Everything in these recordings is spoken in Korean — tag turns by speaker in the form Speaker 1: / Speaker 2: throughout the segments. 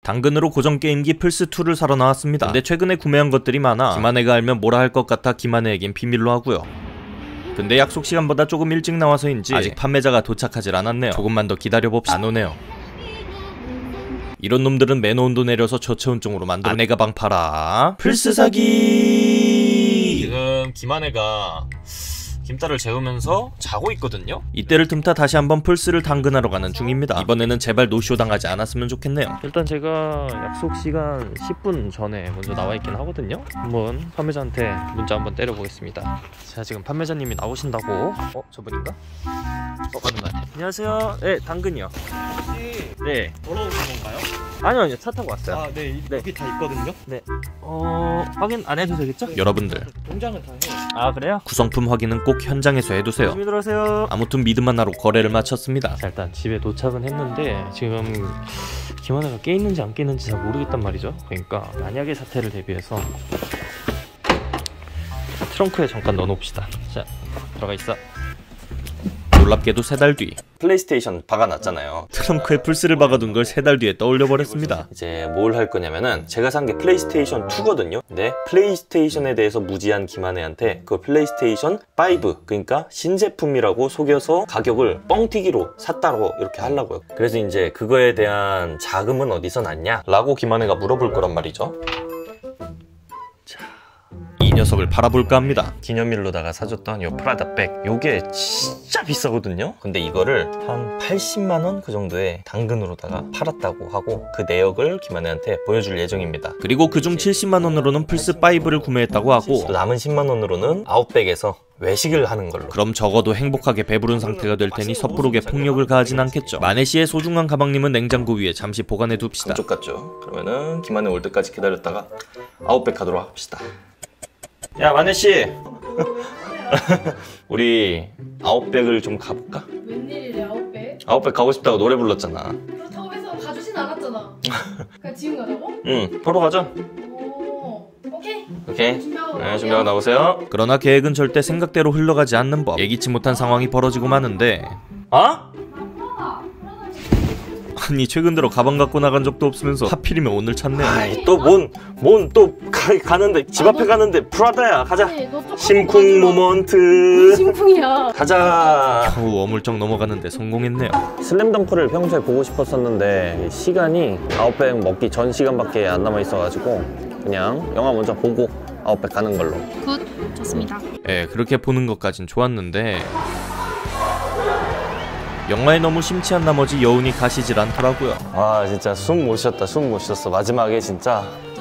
Speaker 1: 당근으로 고정 게임기 플스2를 사러 나왔습니다. 근데 최근에 구매한 것들이 많아 김한혜가 알면 뭐라 할 것 같아 김한혜에겐 비밀로 하고요. 근데 약속 시간보다 조금 일찍 나와서인지 아직 판매자가 도착하질 않았네요. 조금만 더 기다려봅시다. 안 오네요. 이런 놈들은 매너온도 내려서 저체온증으로 만들어 아내 가방 팔아 플스 사기. 지금 김한혜가 김딸을 재우면서 자고 있거든요. 이때를 틈타 다시 한번 플스를 당근하러 가는 중입니다. 이번에는 제발 노쇼 당하지 않았으면 좋겠네요. 일단 제가 약속 시간 10분 전에 먼저 나와 있긴 하거든요. 한번 판매자한테 문자 한번 때려보겠습니다. 자, 지금 판매자님이 나오신다고. 저분인가? 맞는 것 같아요. 안녕하세요. 네, 당근이요.
Speaker 2: 혹시
Speaker 1: 네.
Speaker 2: 걸어오신 건가요?
Speaker 1: 아니요, 차 타고 왔어요.
Speaker 2: 아, 네, 여기 다 있거든요.
Speaker 1: 네. 확인 안 해도 되겠죠? 여러분들.
Speaker 2: 공장은 다 해요.
Speaker 1: 아, 그래요? 구성품 확인은 꼭 현장에서 해두세요. 조심히 들어가세요. 아무튼 믿음만 하러 거래를 마쳤습니다. 자, 일단 집에 도착은 했는데 지금 김한혜가 깨 있는지 안 깨 있는지 잘 모르겠단 말이죠. 그러니까 만약의 사태를 대비해서 트렁크에 잠깐 넣어놓읍시다. 자, 들어가 있어. 놀랍게도 3달 뒤 플레이스테이션 박아놨잖아요. 트렁크에 플스를 박아둔 걸 3달 뒤에 떠올려버렸습니다. 이제 뭘 할 거냐면은 제가 산 게 플레이스테이션 2거든요. 근데 플레이스테이션에 대해서 무지한 김한혜한테 그 플레이스테이션 5, 그러니까 신제품이라고 속여서 가격을 뻥튀기로 샀다고 이렇게 하려고요. 그래서 이제 그거에 대한 자금은 어디서 났냐? 라고 김한혜가 물어볼 거란 말이죠. 이 녀석을 팔아볼까 합니다. 기념일로다가 사줬던 요 프라다 백, 요게 진짜 비싸거든요. 근데 이거를 한 80만원 그 정도에 당근으로다가 팔았다고 하고 그 내역을 김한혜한테 보여줄 예정입니다. 그리고 그중 70만원으로는 플스5를 구매했다고 하고 또 남은 10만원으로는 아웃백에서 외식을 하는 걸로. 그럼 적어도 행복하게 배부른 상태가 될 테니 섣부르게 폭력을 가하진 않겠죠. 만혜씨의 소중한 가방님은 냉장고 위에 잠시 보관해 둡시다. 한쪽 같죠? 그러면은 김한혜 올 때까지 기다렸다가 아웃백 하도록 합시다. 야, 만혜씨! 우리 아웃백을 좀 가볼까?
Speaker 3: 웬일이래, 아웃백?
Speaker 1: 아웃백 가고 싶다고 노래 불렀잖아.
Speaker 3: 그렇다고 해서 가주진 않았잖아. 그냥 지금 가자고?
Speaker 1: 응, 바로 가자.
Speaker 3: 오, 오케이.
Speaker 1: 네, 준비하고 나오세요. 그러나 계획은 절대 생각대로 흘러가지 않는 법. 예기치 못한 상황이 벌어지고 마는데 아니, 최근 들어 가방 갖고 나간 적도 없으면서 하필이면 오늘 찾네. 아이, 또 또 가는데 집 앞에 가는데 프라다야. 가자. 심쿵 모먼트.
Speaker 3: 심쿵이야.
Speaker 1: 가자. 겨우 어물쩍 넘어가는데 성공했네요. 슬램덩크를 평소에 보고 싶었었는데 시간이 아웃백 먹기 전 시간밖에 안 남아 있어가지고 그냥 영화 먼저 보고 아웃백 가는 걸로.
Speaker 3: 굿, 좋습니다.
Speaker 1: 예, 그렇게 보는 것까진 좋았는데 영화에 너무 심취한 나머지 여운이 가시질 않더라고요. 와, 진짜 숨 못 쉬었다. 숨 못 쉬었어. 마지막에 진짜.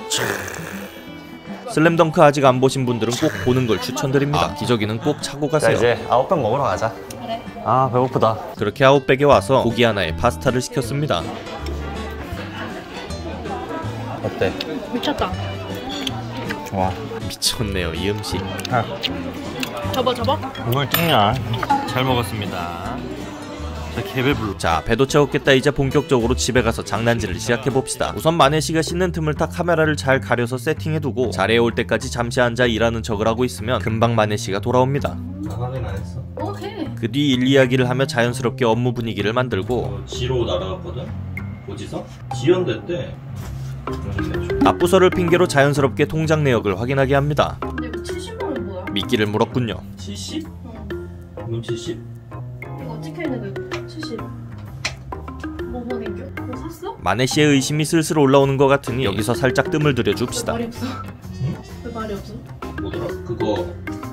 Speaker 1: 슬램덩크 아직 안 보신 분들은 꼭 보는 걸 추천드립니다. 기저귀는 꼭 차고 가세요. 자, 이제 아웃백 먹으러 가자.
Speaker 3: 그래.
Speaker 1: 아, 배고프다. 그렇게 아웃백에 와서 고기 하나에 파스타를 시켰습니다. 어때?
Speaker 3: 미쳤다.
Speaker 1: 좋아. 미쳤네요, 이 음식.
Speaker 3: 접어.
Speaker 1: 뭘 찍냐? 잘 먹었습니다. 개배불러. 자, 배도 채웠겠다. 이제 본격적으로 집에 가서 장난질을 시작해봅시다. 우선 만혜씨가 씻는 틈을 타 카메라를 잘 가려서 세팅해두고 자리에 올 때까지 잠시 앉아 일하는 척을 하고 있으면 금방 만혜씨가 돌아옵니다.
Speaker 2: 확인 안 했어.
Speaker 3: 오케이.
Speaker 1: 그 뒤 일 이야기를 하며 자연스럽게 업무 분위기를 만들고
Speaker 2: 지로 날아갔거든? 고지서? 지연됐대.
Speaker 1: 납부서를 핑계로 자연스럽게 통장 내역을 확인하게 합니다.
Speaker 3: 근데 이거 70만원 뭐야?
Speaker 1: 미끼를 물었군요.
Speaker 2: 70?
Speaker 3: 응.
Speaker 2: 그럼 70?
Speaker 3: 이거 찍혀있는 거 70. 뭐 보낸겨? 뭐 샀어?
Speaker 1: 만혜씨의 의심이 슬슬 올라오는 것 같으니 여기서 살짝 뜸을 들여줍시다.
Speaker 3: 왜 말이 없어?
Speaker 2: 응?
Speaker 3: 왜 말이 없어?
Speaker 2: 뭐더라? 그거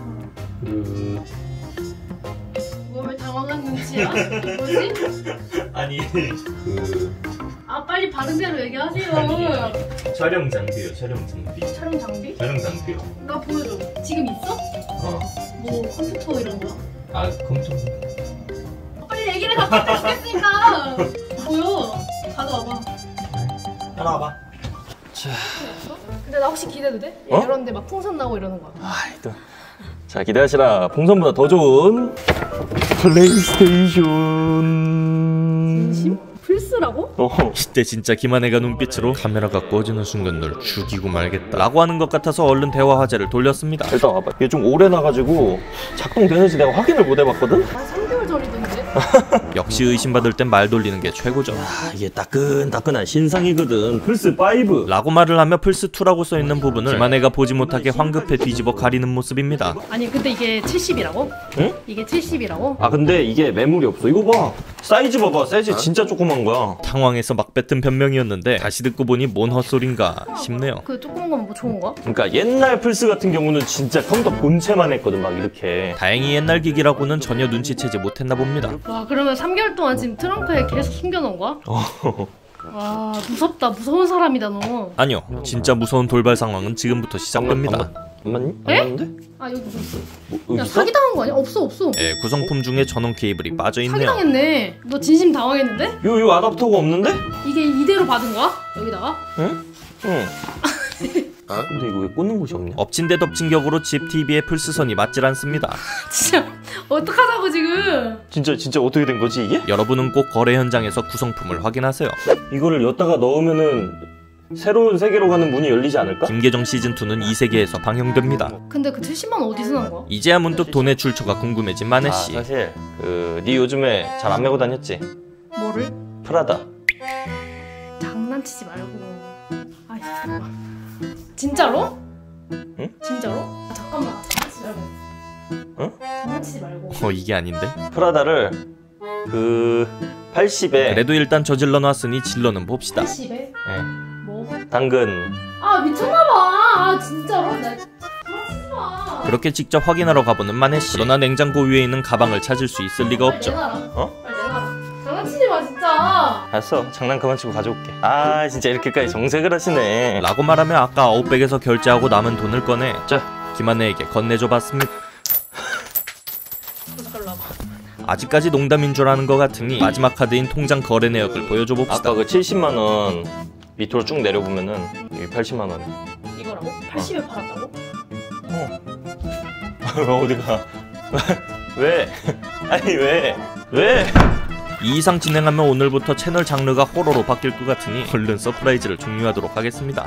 Speaker 3: 뭐야, 왜 당황한 눈치야? 뭐지?
Speaker 2: 아니
Speaker 3: 아, 빨리 바른 대로 얘기하세요.
Speaker 2: 촬영 장비요. 촬영 장비.
Speaker 3: 촬영 장비?
Speaker 2: 촬영 장비요.
Speaker 3: 나 보여줘. 지금 있어? 뭐 컴퓨터 이런 거야?
Speaker 2: 아, 컴퓨터.
Speaker 3: 빨리 얘기를 갖다 주겠으니까. 보여. 가져와봐.
Speaker 2: 따라와봐.
Speaker 1: 자,
Speaker 3: 근데 나 혹시 기대도 돼? 이런데 막 풍선 나고 이러는 거야.
Speaker 1: 아이, 또. 자, 기대하시라. 풍선보다 더 좋은 플레이스테이션.
Speaker 3: 진심? 플스라고?
Speaker 1: 이때 진짜 김한혜가 눈빛으로 카메라가 꺼지는 순간 널 죽이고 말겠다 라고 하는 것 같아서 얼른 대화 화제를 돌렸습니다. 일단 와봐. 이게 좀 오래 나가지고 작동되는지 내가 확인을 못 해봤거든?
Speaker 3: 한 3개월 전이던데?
Speaker 1: 역시 의심받을 땐 말 돌리는 게 최고죠.
Speaker 2: 이게 따끈따끈한 신상이거든. 플스5
Speaker 1: 라고 말을 하며 플스2라고 써있는 부분을 김한혜가 보지 못하게 황급해 뒤집어 가리는 모습입니다.
Speaker 3: 아니 근데 이게 70이라고?
Speaker 2: 응?
Speaker 3: 이게 70이라고?
Speaker 2: 아 근데 이게 매물이 없어. 이거 봐, 사이즈 봐봐. 사이즈 진짜 조그만 거야.
Speaker 1: 당황해서 막 뱉은 변명이었는데 다시 듣고 보니 뭔 헛소린가 싶네요.
Speaker 3: 그 조그만 건 뭐 좋은 거야?
Speaker 2: 그러니까 옛날 플스 같은 경우는 진짜 컴퓨터 본체만 했거든. 막 이렇게.
Speaker 1: 다행히 옛날 기기라고는 전혀 눈치채지 못했나 봅니다.
Speaker 3: 와 그러면 3개월 동안 지금 트렁크에 계속 숨겨놓은 거야? 와 무섭다. 무서운 사람이다 너.
Speaker 1: 아니요, 진짜 무서운 돌발 상황은 지금부터 시작됩니다.
Speaker 2: 안 맞니?
Speaker 3: 에?
Speaker 2: 안 맞는데?
Speaker 3: 아 여기 뭐 있어?
Speaker 2: 여기
Speaker 3: 야
Speaker 2: 있어?
Speaker 3: 사기당한 거 아니야? 없어.
Speaker 1: 예, 구성품 중에 전원 케이블이 빠져있네요.
Speaker 3: 사기당했네. 너 진심 당황했는데?
Speaker 2: 요 아답터가 없는데?
Speaker 3: 이게 이대로 받은 거야? 여기다가?
Speaker 2: 응. 근데 이거 왜 꽂는 곳이 없냐?
Speaker 1: 엎친 데 덮친 격으로 집 TV에 플스선이 맞질 않습니다.
Speaker 3: 진짜 어떡하자고 지금.
Speaker 2: 진짜 어떻게 된 거지 이게?
Speaker 1: 여러분은 꼭 거래 현장에서 구성품을 확인하세요.
Speaker 2: 이거를 엿다가 넣으면은 새로운 세계로 가는 문이 열리지 않을까?
Speaker 1: 김계정 시즌2는 이 세계에서 방영됩니다.
Speaker 3: 근데 그 70만 원 어디서 난 거야?
Speaker 1: 이제야 문득 돈의 출처가 궁금해진 만혜씨.
Speaker 2: 사실 네 요즘에 잘 안 메고 다녔지?
Speaker 3: 뭐를?
Speaker 2: 프라다.
Speaker 3: 장난치지 말고. 아이 잠깐만. 진짜로?
Speaker 2: 응?
Speaker 3: 진짜로? 아, 잠깐만. 장난치지 말고.
Speaker 2: 응?
Speaker 3: 장난치지 말고.
Speaker 1: 이게 아닌데?
Speaker 2: 프라다를 그 80에
Speaker 1: 그래도 일단 저질러 놨으니 질러는 봅시다.
Speaker 3: 80에?
Speaker 2: 네.
Speaker 3: 뭐?
Speaker 2: 당근.
Speaker 3: 아 미쳤나봐. 아 진짜로? 나 장난치지 마.
Speaker 1: 그렇게 직접 확인하러 가보는 만혜씨. 그러나 냉장고 위에 있는 가방을 찾을 수 있을 리가
Speaker 3: 빨리
Speaker 1: 없죠.
Speaker 3: 내놔라.
Speaker 2: 어?
Speaker 3: 빨리 내놔라. 장난치지 마 진짜.
Speaker 2: 알았어, 장난 그만 치고 가져올게. 아 진짜 이렇게까지 정색을 하시네.
Speaker 1: 라고 말하며 아까 아웃백에서 결제하고 남은 돈을 꺼내 김한혜에게 건네줘 봤습니다. 아직까지 농담인 줄 아는 것 같으니 마지막 카드인 통장 거래 내역을 보여줘 봅시다.
Speaker 2: 아까 그 70만원 밑으로 쭉 내려보면은 여기 80만원.
Speaker 3: 이거라고? 80에 팔았다고?
Speaker 2: 어디가? 왜? 아니 왜?
Speaker 1: 이 이상 진행하면 오늘부터 채널 장르가 호러로 바뀔 것 같으니 얼른 서프라이즈를 종료하도록 하겠습니다.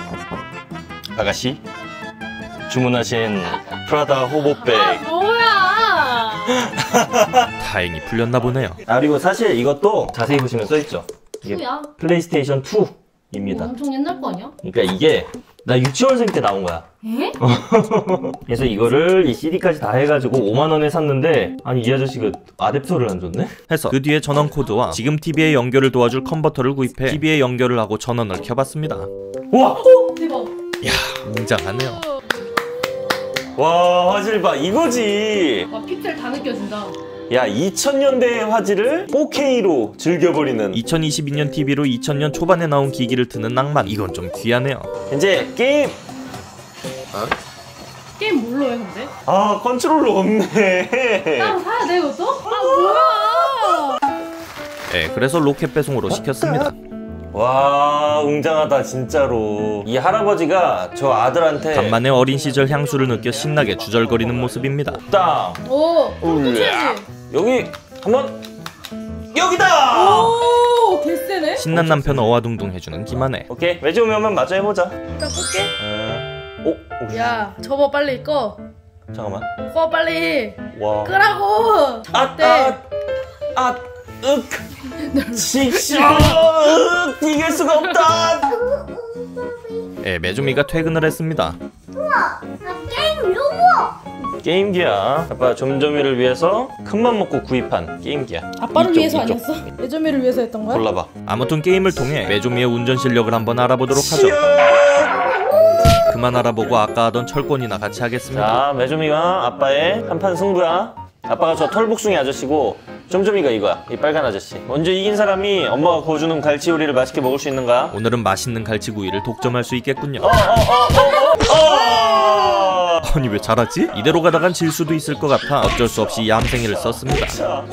Speaker 2: 아가씨, 주문하신 프라다 호보백.
Speaker 3: 아 뭐야?
Speaker 1: 다행히 풀렸나 보네요.
Speaker 2: 그리고 사실 이것도 자세히 보시면 써있죠. 이게
Speaker 3: 뭐야?
Speaker 2: 플레이스테이션 2입니다.
Speaker 3: 엄청 옛날 거 아니야?
Speaker 2: 그러니까 이게 나 유치원생 때 나온 거야.
Speaker 3: 에?
Speaker 2: 그래서 이거를 이 CD까지 다 해가지고 5만원에 샀는데, 아니 이 아저씨가 아댑터를 안 줬네?
Speaker 1: 해서 그 뒤에 전원 코드와 지금 TV의 연결을 도와줄 컨버터를 구입해 TV에 연결을 하고 전원을 켜봤습니다.
Speaker 2: 와!
Speaker 3: 대박.
Speaker 1: 웅장하네요.
Speaker 2: 와, 화질 봐. 이거지.
Speaker 3: 와 픽셀 다 느껴진다.
Speaker 2: 야, 2000년대의 화질을 4K로 즐겨버리는.
Speaker 1: 2022년 TV로 2000년 초반에 나온 기기를 트는 낭만. 이건 좀 귀하네요.
Speaker 2: 이제 게임.
Speaker 3: 게임 뭘로 해 근데?
Speaker 2: 아, 컨트롤러 없네.
Speaker 3: 따로 사야 돼 이것도? 아 뭐야?
Speaker 1: 네, 그래서 로켓 배송으로 시켰습니다.
Speaker 2: 와, 웅장하다 진짜로. 이 할아버지가 저 아들한테
Speaker 1: 간만에 어린 시절 향수를 느껴 신나게 주절거리는 모습입니다.
Speaker 2: 땅.
Speaker 3: 오.
Speaker 2: 울랴. 여기 한번. 여기다.
Speaker 3: 오 개쎄네.
Speaker 1: 신난 남편 어와둥둥 해주는 김한혜.
Speaker 2: 오케이, 매주 오면 마저 해보자.
Speaker 3: 일단 끌게.
Speaker 2: 오,
Speaker 3: 야 접어 빨리 꺼.
Speaker 2: 잠깐만.
Speaker 3: 꺼 빨리.
Speaker 2: 와.
Speaker 3: 끄라고.
Speaker 2: 칙쇼. 이길 수가 없다.
Speaker 1: 네, 메주미가 퇴근을 했습니다.
Speaker 2: 게임기야. 아빠 점점이를 위해서 큰맘 먹고 구입한 게임기야.
Speaker 3: 아빠를
Speaker 2: 이쪽,
Speaker 3: 위해서
Speaker 2: 이쪽.
Speaker 3: 아니었어? 예전미를 위해서 했던 거야?
Speaker 2: 골라봐.
Speaker 1: 아무튼 게임을 통해 메주미의 운전 실력을 한번 알아보도록 하죠. 그만 알아보고 아까 하던 철권이나 같이 하겠습니다.
Speaker 2: 자, 메조미가 아빠의 한판 승부야. 아빠가 저 털복숭이 아저씨고 점점이가 이거야. 이 빨간 아저씨. 먼저 이긴 사람이 엄마가 구워주는 갈치 요리를 맛있게 먹을 수 있는 거야.
Speaker 1: 오늘은 맛있는 갈치구이를 독점할 수 있겠군요. 아니 왜 잘하지? 이대로 가다간 질 수도 있을 것 같아 어쩔 수 없이 얌생이를 썼습니다.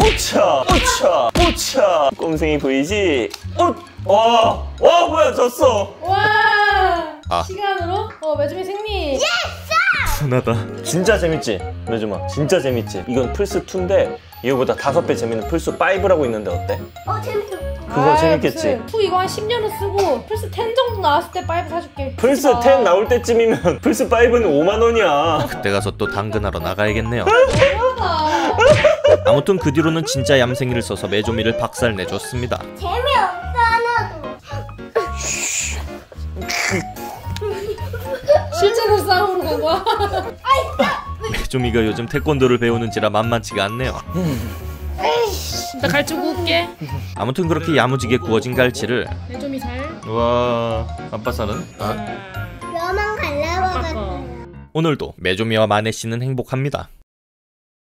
Speaker 2: 오차. 꼼생이 보이지? 와, 뭐야, 졌어.
Speaker 3: 와. 시간으로 매주미 승리.
Speaker 1: 순하다.
Speaker 2: 진짜 재밌지? 메조마 진짜 재밌지? 이건 플스2인데 이거보다 5배 재밌는 플스5라고 있는데 어때?
Speaker 4: 재밌어.
Speaker 2: 그거 재밌겠지?
Speaker 3: 2 이거 한 10년을 쓰고 플스 10 정도 나왔을 때 5 사줄게.
Speaker 2: 플스10 나올 때쯤이면 플스5는 5만원이야.
Speaker 1: 그때 가서 또 당근하러 나가야겠네요.
Speaker 3: 뭐야?
Speaker 1: 아무튼 그 뒤로는 진짜 얌생이를 써서 메조미를 박살내줬습니다.
Speaker 4: 재미없어 하나도.
Speaker 3: 실제로 싸우러 간 거야?
Speaker 1: 메조미가 요즘 태권도를 배우는지라 만만치가 않네요.
Speaker 3: 나 갈치 구울게.
Speaker 1: 아무튼 그렇게 야무지게 구워진 갈치를
Speaker 3: 내좀이 잘.
Speaker 1: 와 아빠 사는
Speaker 4: 뼈만 갈라버렸어.
Speaker 1: 오늘도 메조미와 마네씨는 행복합니다.